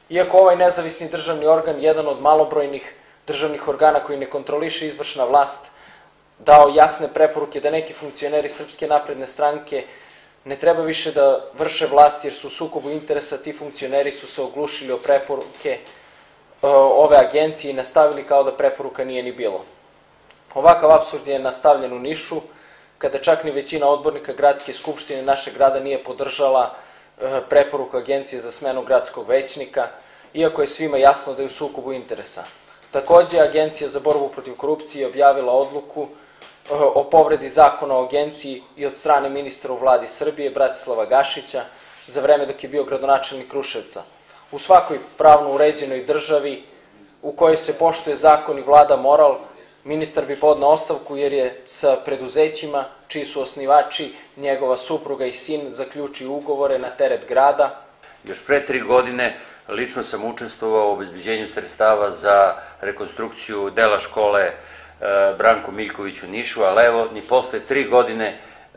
Iako ovaj nezavisni državni organ, jedan od malobrojnih državnih organa koji ne kontroliše izvršna vlast, dao jasne preporuke da neki funkcioneri Srpske napredne stranke ne treba više da vrše vlast jer su u sukobu interesa, ti funkcioneri su se oglušili o preporuke ove agencije i nastavili kao da preporuka nije ni bilo. Ovakav apsurd je nastavljen u Nišu, kada čak ni većina odbornika gradske skupštine našeg grada nije podržala preporuku agencije za smenu gradskog većnika, iako je svima jasno da je u sukobu interesa. Takođe, Agencija za borbu protiv korupcije objavila odluku o povredi zakona o agenciji i od strane ministra u vladi Srbije, Bratislava Gašića, za vreme dok je bio gradonačelnik Kruševca. U svakoj pravno uređenoj državi u kojoj se poštuje zakon i vlada moral, ministar bi podneo ostavku jer je sa preduzećima, čiji su osnivači njegova supruga i sin, zaključio ugovore na teret grada. Još pre 3 godine lično sam učestvovao u obezbeđenju sredstava za rekonstrukciju dela škole Branko Miljković u Nišu, ali evo, ni posle 3 godine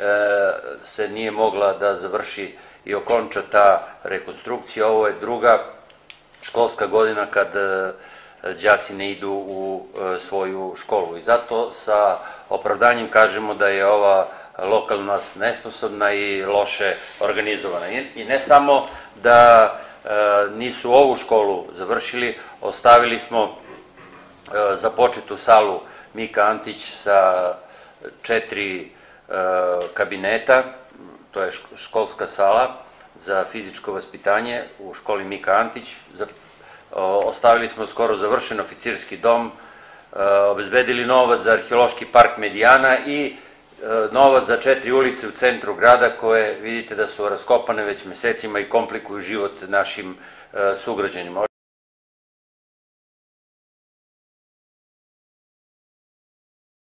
se nije mogla da završi i okonča ta rekonstrukcija. Ovo je druga školska godina kad đaci ne idu u svoju školu i zato sa opravdanjem kažemo da je ova lokalna nesposobna i loše organizovana. I ne samo da nisu ovu školu završili, ostavili smo započetu salu Mika Antić sa 4 kabineta, to je školska sala za fizičko vaspitanje u školi Mika Antić. Ostavili smo skoro završen oficirski dom, obezbedili novac za arheološki park Medijana i novac za 4 ulice u centru grada koje vidite da su raskopane već mesecima i komplikuju život našim sugrađanima.